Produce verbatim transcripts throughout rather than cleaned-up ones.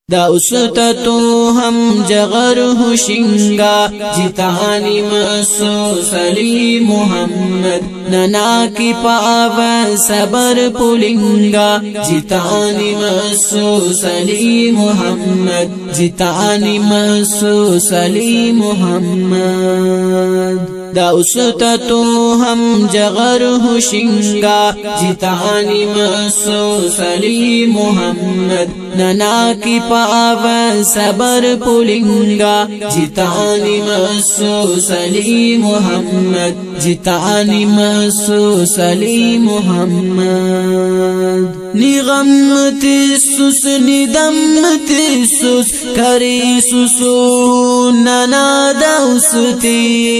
دا उसता तो हम जगर हुशिंगा जितानी मसो सली मुहम्मद नना की पाव सबर पुलिंगा जितानी मसो सली मुहम्मद जितानी मसो सली मुहम्मद दा उसता तो हम जगर हुशिंगा जितानी मसो सली मुहम्मद नना की पाव सबर पुलिंगा जितानी मसो सली मुहम्मद जितानी मसो सली मुहम्मद निगम तिसुस निदम तिसुस करी सुसु नना दाउसती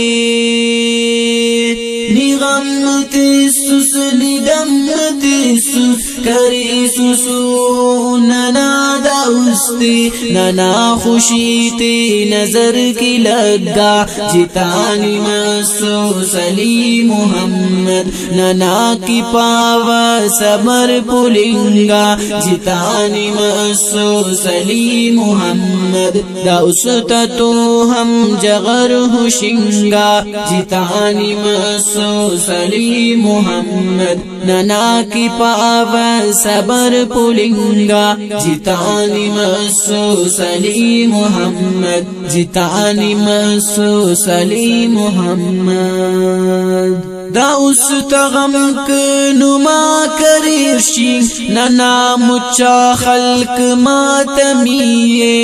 निगम तिसुस निदम तिसुस करी सुसु नना दाउस्ती नना खुशी ती नजर की लगा जितानी मसो सली मुहम्मद नना की पाव सबर पुलिंगा जितानी मसो सली मुहम्मद दा उसता तो हम जगर हुशिंगा जितानी मसो सली मुहम्मद नना की पाव सबर पुलिंगा जितानी मसो सली मुहम्मद जितानी मसो सली मुहम्मद दा उसता गम नुमा करीशी नना मुच्चा खल्क मातमिये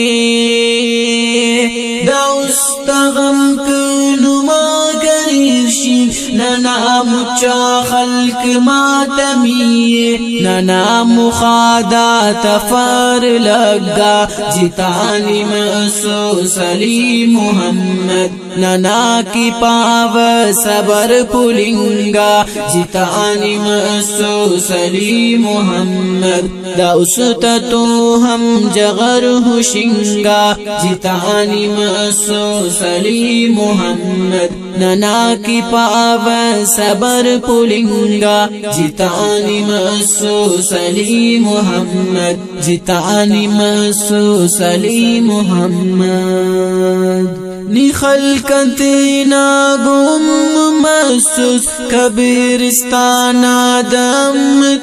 दा उसता गम नुमा करीशी नना मुच्चा खल्क मातमिये नना मुखादा तफर लगा जितानी मसो सली मुहम्मद नना की पाव सबर पुलिंगा जितानी मसो सली मुहम्मद दा उसता तो हम जगर हुशिंगा जितानी मसो सली मुहम्मद नना की पाव सबर पुलिंगा जितानी मसो सली मुहम्मद जितानी मसो सली मुहम्मद निखल कंतेना गुम मसूस कब्रिस्ताना दम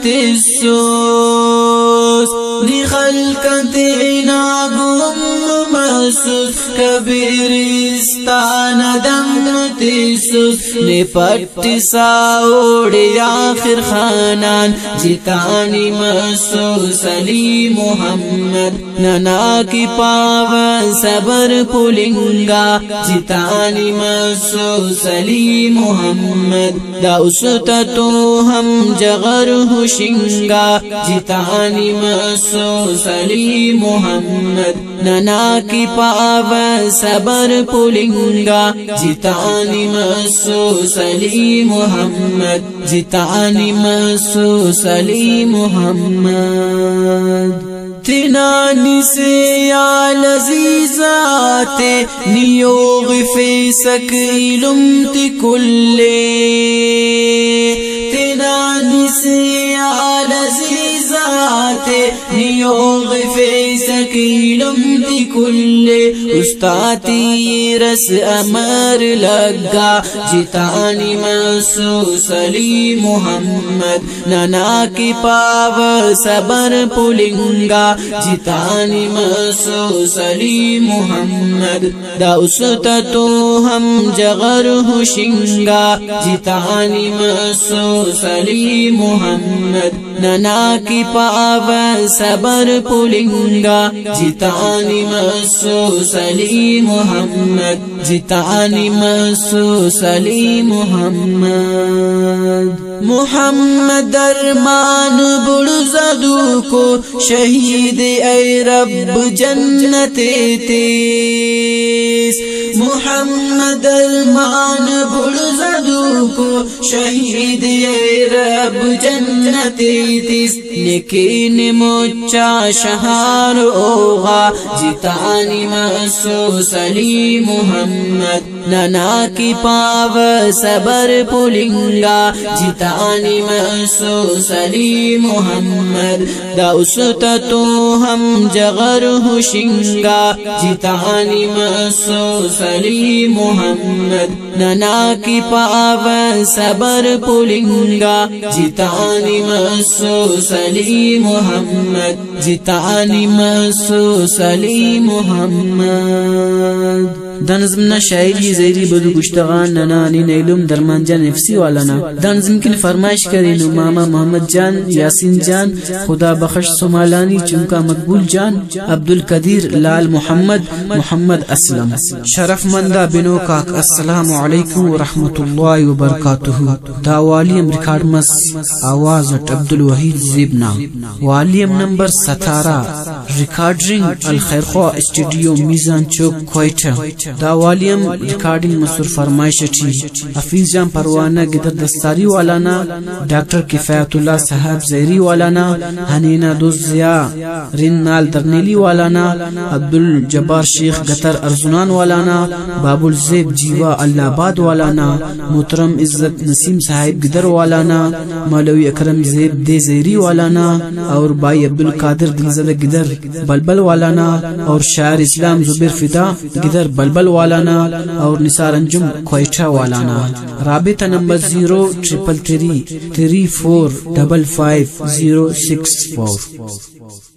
तिसोस निखल कंतेना गुम मसूस कब्रिस्ताना दम तिसोस निपट साओड़े आखिर खानान जितानी मसो सली मुहम्मद नना की पाव सबर पुलिंगा जितानी मसो सली मुहम्मद दा उसता तो हम जगर हुशिंगा जितानी मसो सली मुहम्मद नना की पाव सबर पुलिंगा जितानी मसो सली मुहम्मद जितानी मसो सली मुहम्मद तिनानी से या लजीजाते नियोग फेसक इलुम तिकुल्ले तिनानी से या लजीजाते नियोग फेसक इलुम तिकुल्ले उस्ताती रस अमर लगा जितानी मसो सली मुहम्मद नना की पाव सबर पुलिंगा जितानी मसो सली मुहम्मद दा उसता तो हम जगर हुशिंगा जितानी मसो सली मुहम्मद नना की पाव सबर पुलिंगा जितानी मसो सली मुहम्मद जितानी मसो सली मुहम्मद मुहम्मद अरमान बुड़ज़दू को शहीद ऐ रब जन्नते तेज मुहम्मद अरमान बुड़ज़दू को शहीद ऐ रब जन्नते तेज लेकिन मुच्चा शहार ओगा जितानी महसूस अली मोहम्मद नना की पाव सबर पुलिंगा जितानी महसूस अली मोहम्मद दाउसत तो हम जगर हुशिंगा जितानी महसूस अली मोहम्मद नना की पाव सबर पुलिंगा जितानी महसूस अली मोहम्मद जितानी महसूस अली मोहम्मद दनज़म शायरी ज़ेरी बदू गुश्तगान ननानी नैलुम दरमान जान नफसी वाला ना दनज़म की फरमाइश करें नु मामा मोहम्मद जान यासीन जान खुदा बख्श सोमालानी चुमका मकबूल जान अब्दुल कदीर लाल मोहम्मद मोहम्मद असलम शरफमंदा बिनो काक अस्सलाम वालेकुम व रहमतुल्लाहि व बरकातुहू दा वालियम रिकॉर्ड मस आवाज अब्दुल वहीद ज़िबना वालियम नंबर सतारह रिकॉर्डिंग अल खैरख्वा स्टूडियो मीज़ान चौक क्वेटा दा वालियम रिकॉर्डिंग मसूर फरमाइश थी हफीज जान परवाना गिदर दस्तारी वालाना डॉक्टर किफायतुल्लाह साहब ज़ैरी वालाना हनीना दुज़िया रिन नाल दरनेली वालाना अब्दुल जब्बार शेख गतर अर्जुनान वालाना बाबुल ज़ेब जीवा अल्लाहबाद वालाना मोहतरम इज्जत नसीम साहिब गिदर वालाना मौलवी अकरम ज़ेब दे ज़ैरी वालाना और भाई अब्दुल कादिर दिलज़दा गिदर बलबल वालाना और शायर इस्लाम जुबैर फिदा गिदर बलबल वालाना और निसार अंजुम क्वेटा वालाना राबिता number zero triple three three four double five zero six four.